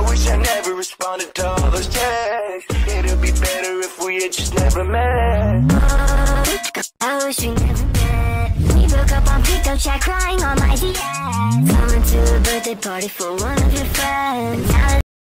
wish I never responded to all those texts. It'd be better if we had just never met. I wish we never met. We broke up on Pico chat, crying on my DMs. Coming to a birthday party for one of your friends.